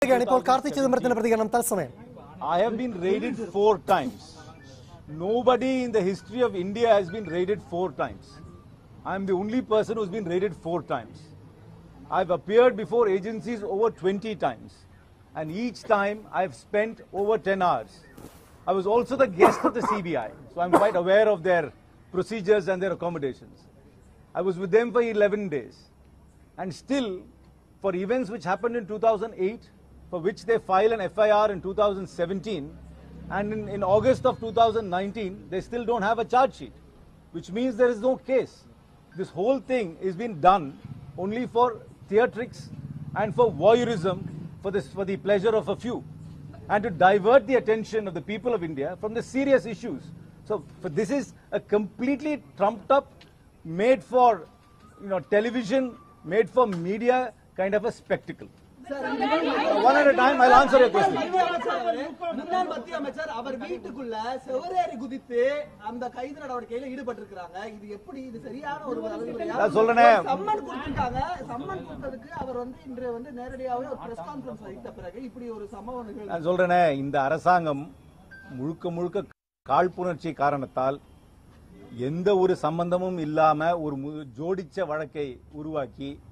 I have been raided 4 times. Nobody in the history of India has been raided 4 times. I am the only person who's been raided 4 times. I've appeared before agencies over 20 times. And each time I've spent over 10 hours. I was also the guest of the CBI, so I'm quite aware of their procedures and their accommodations. I was with them for 11 days. And still, for events which happened in 2008, for which they filed an FIR in 2017, and in August of 2019, they still don't have a charge sheet, which means there is no case. This whole thing is being done only for theatrics and for voyeurism, for the pleasure of a few, and to divert the attention of the people of India from the serious issues. So this is a completely trumped up, made for television, made for media kind of a spectacle. One at a time, I'll answer your question. நான் சொல்றேனே, இந்த அரசாங்கம் முழுக்க காழ்ப்புணர்ச்சி காரணத்தால் எந்த ஒரு சம்பந்தமும் இல்லாம ஒரு ஜோடிச்ச வழக்கை உருவாக்கி